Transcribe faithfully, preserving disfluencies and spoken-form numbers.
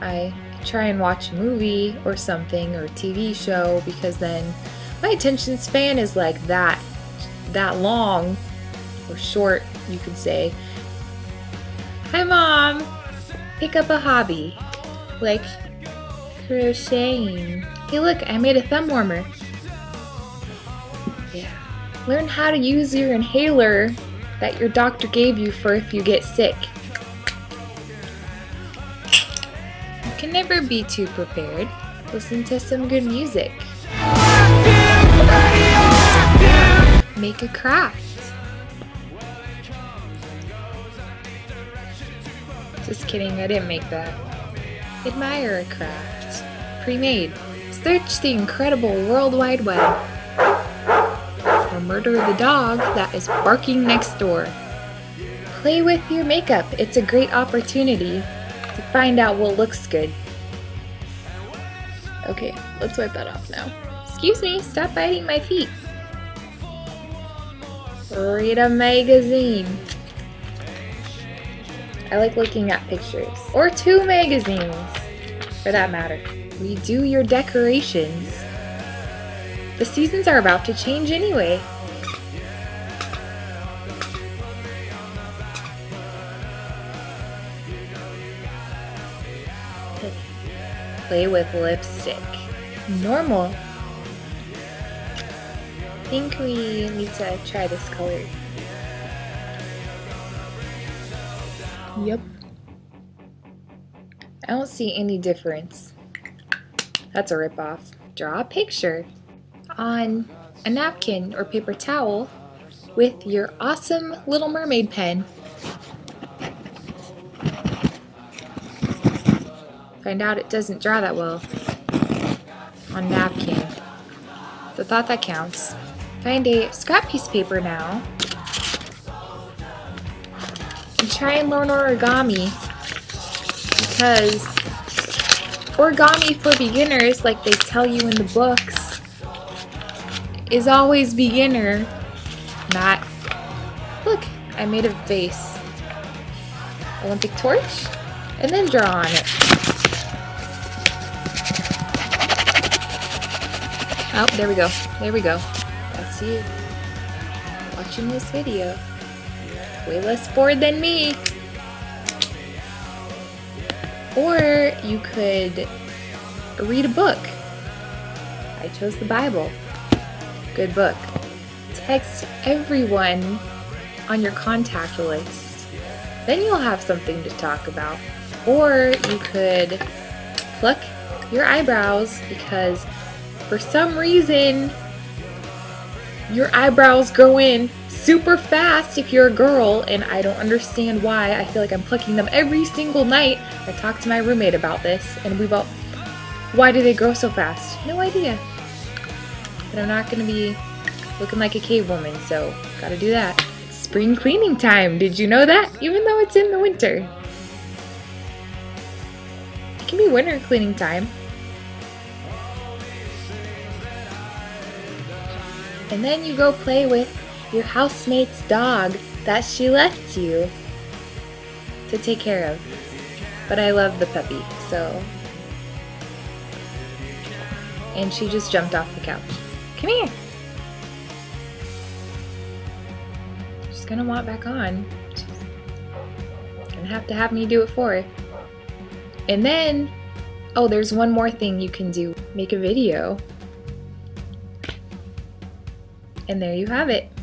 I try and watch a movie or something or a T V show, because then my attention span is like that, that long, or short, you could say. Hi, Mom! Pick up a hobby, like crocheting. Hey, look, I made a thumb warmer. Yeah. Learn how to use your inhaler that your doctor gave you for if you get sick. You can never be too prepared. Listen to some good music. Make a craft. Just kidding, I didn't make that. Admire a craft. Pre-made. Search the incredible World Wide Web. Or murder the dog that is barking next door. Play with your makeup. It's a great opportunity to find out what looks good. Okay, let's wipe that off now. Excuse me, stop biting my feet. Read a magazine. I like looking at pictures. Or two magazines, for that matter. Redo your decorations. The seasons are about to change anyway. Play with lipstick. Normal. I think we need to try this color. Yep. I don't see any difference. That's a ripoff. Draw a picture on a napkin or paper towel with your awesome Little Mermaid pen. Find out it doesn't draw that well on napkin. So I thought that counts. Find a scrap piece of paper now and try and learn origami, because origami for beginners, like they tell you in the books, is always beginner, not... Look, I made a vase. Olympic torch, and then draw on it. Oh, there we go. There we go. That's you watching this video. Way less bored than me. Or you could read a book. I chose the Bible. Good book. Text everyone on your contact list. Then you'll have something to talk about. Or you could pluck your eyebrows, because for some reason your eyebrows grow in super fast if you're a girl, and I don't understand why. I feel like I'm plucking them every single night. I talked to my roommate about this, and we both, why do they grow so fast? No idea. But I'm not gonna be looking like a cave woman, so gotta do that. It's spring cleaning time, did you know that? Even though it's in the winter. It can be winter cleaning time. And then you go play with your housemate's dog that she left you to take care of. But I love the puppy, so... And she just jumped off the couch. Come here! She's gonna want back on. She's gonna have to have me do it for her. And then, oh, there's one more thing you can do. Make a video. And there you have it.